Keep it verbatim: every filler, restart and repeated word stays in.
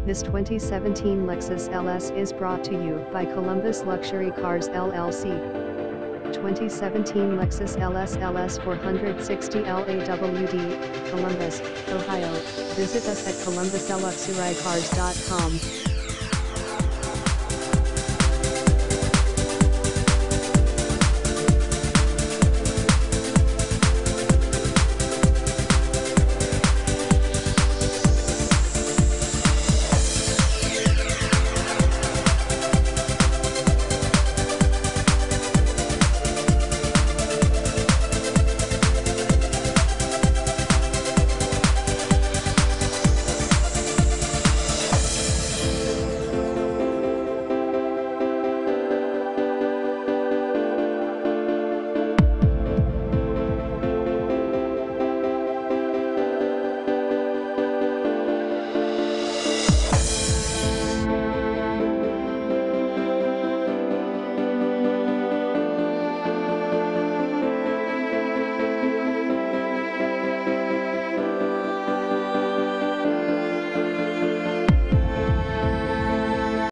This twenty seventeen Lexus L S is brought to you by Columbus Luxury Cars L L C. twenty seventeen Lexus L S L S four sixty L A W D, Columbus, Ohio. Visit us at columbus luxury cars dot com.